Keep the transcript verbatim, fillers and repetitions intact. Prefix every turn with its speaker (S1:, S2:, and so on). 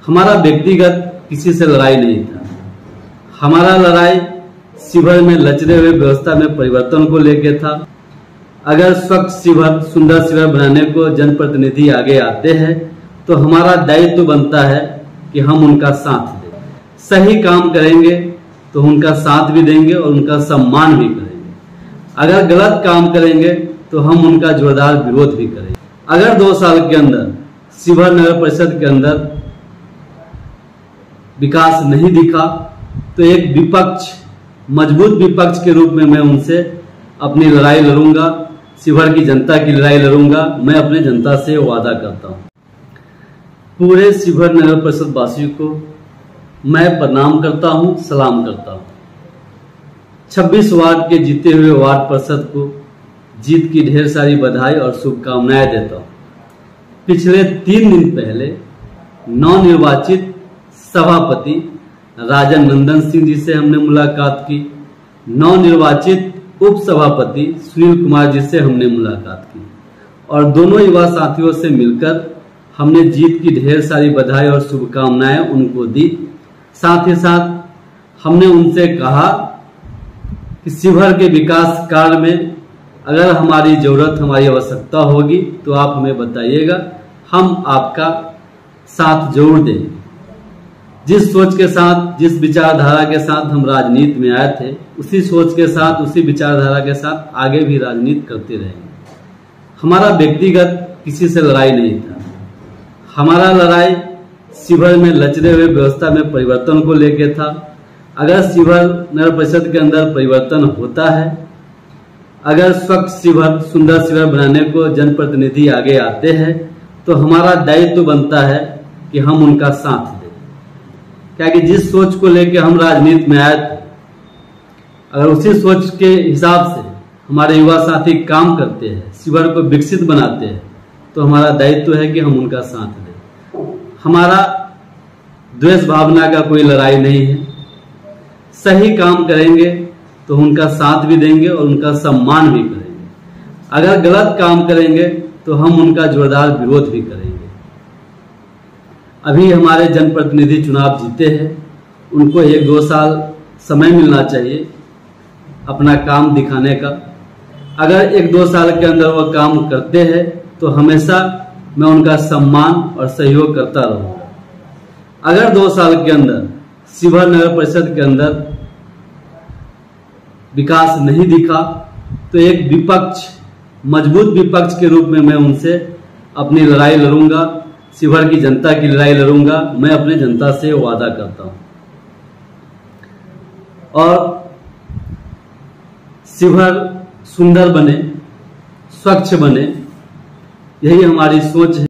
S1: हमारा व्यक्तिगत किसी से लड़ाई नहीं था। हमारा लड़ाई शिवहर में लचरे हुए व्यवस्था में परिवर्तन को लेकर था। अगर स्वच्छ शिवहर, सुंदर शिवहर बनाने को जनप्रतिनिधि आगे आते हैं तो हमारा दायित्व तो बनता है कि हम उनका साथ दें। सही काम करेंगे तो उनका साथ भी देंगे और उनका सम्मान भी करेंगे। अगर गलत काम करेंगे तो हम उनका जोरदार विरोध भी करेंगे। अगर दो साल के अंदर शिवहर नगर परिषद के अंदर विकास नहीं दिखा तो एक विपक्ष, मजबूत विपक्ष के रूप में मैं उनसे अपनी लड़ाई लड़ूंगा, शिवहर की जनता की लड़ाई लड़ूंगा। मैं अपने जनता से वादा करता हूं। पूरे शिवहर नगर परिषद वासियों को मैं प्रणाम करता हूं, सलाम करता हूं। छब्बीस वार्ड के जीते हुए वार्ड पार्षद को जीत की ढेर सारी बधाई और शुभकामनाएं देता हूं। पिछले तीन दिन पहले नवनिर्वाचित सभापति राजन नंदन सिंह जी से हमने मुलाकात की। नवनिर्वाचित उप सभापति सुनील कुमार जी से हमने मुलाकात की और दोनों युवा साथियों से मिलकर हमने जीत की ढेर सारी बधाई और शुभकामनाएं उनको दी। साथ ही साथ हमने उनसे कहा कि शिवहर के विकास कार्य में अगर हमारी जरूरत, हमारी आवश्यकता होगी तो आप हमें बताइएगा, हम आपका साथ जरूर देंगे। जिस सोच के साथ, जिस विचारधारा के साथ हम राजनीति में आए थे, उसी सोच के साथ, उसी विचारधारा के साथ आगे भी राजनीति करते रहेंगे। हमारा व्यक्तिगत किसी से लड़ाई नहीं था। हमारा लड़ाई शिवहर में लचरे हुए व्यवस्था में परिवर्तन को लेकर था। अगर शिवहर नगर परिषद के अंदर परिवर्तन होता है, अगर स्वच्छ शिवहर, सुंदर शिवहर बनाने को जनप्रतिनिधि आगे आते हैं तो हमारा दायित्व तो बनता है कि हम उनका साथ दें। क्या कि जिस सोच को लेकर हम राजनीति में आए थे, अगर उसी सोच के हिसाब से हमारे युवा साथी काम करते हैं, शिवहर को विकसित बनाते हैं, तो हमारा दायित्व है कि हम उनका साथ दें। हमारा द्वेष भावना का कोई लड़ाई नहीं है। सही काम करेंगे तो उनका साथ भी देंगे और उनका सम्मान भी करेंगे। अगर गलत काम करेंगे तो हम उनका जोरदार विरोध भी करेंगे। अभी हमारे जनप्रतिनिधि चुनाव जीते हैं, उनको एक दो साल समय मिलना चाहिए अपना काम दिखाने का। अगर एक दो साल के अंदर वो काम करते हैं तो हमेशा मैं उनका सम्मान और सहयोग करता रहूंगा। अगर दो साल के अंदर शिवहर नगर परिषद के अंदर विकास नहीं दिखा तो एक विपक्ष, मजबूत विपक्ष के रूप में मैं उनसे अपनी लड़ाई लड़ूंगा, शिवहर की जनता की लड़ाई लड़ूंगा। मैं अपने जनता से वादा करता हूं और शिवहर सुंदर बने, स्वच्छ बने, यही हमारी सोच है।